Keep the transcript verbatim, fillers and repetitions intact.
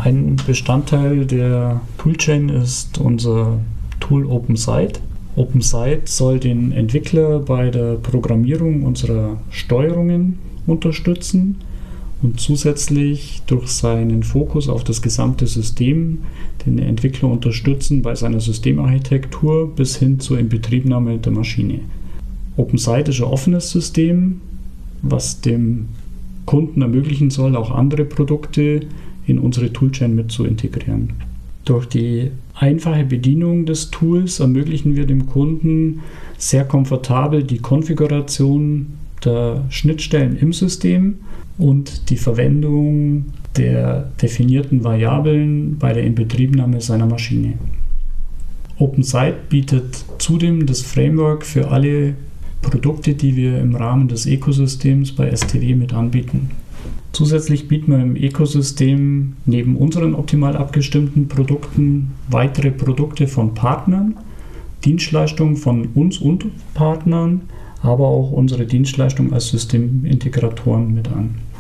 Ein Bestandteil der Toolchain ist unser Tool OpenSite. OpenSite soll den Entwickler bei der Programmierung unserer Steuerungen unterstützen und zusätzlich durch seinen Fokus auf das gesamte System den Entwickler unterstützen bei seiner Systemarchitektur bis hin zur Inbetriebnahme der Maschine. OpenSite ist ein offenes System, was dem Kunden ermöglichen soll, auch andere Produkte in unsere Toolchain mit zu integrieren. Durch die einfache Bedienung des Tools ermöglichen wir dem Kunden sehr komfortabel die Konfiguration der Schnittstellen im System und die Verwendung der definierten Variablen bei der Inbetriebnahme seiner Maschine. OpenSite bietet zudem das Framework für alle Produkte, die wir im Rahmen des Ökosystems bei S T W mit anbieten. Zusätzlich bieten wir im Ökosystem neben unseren optimal abgestimmten Produkten weitere Produkte von Partnern, Dienstleistungen von uns und Partnern, aber auch unsere Dienstleistung als Systemintegratoren mit an.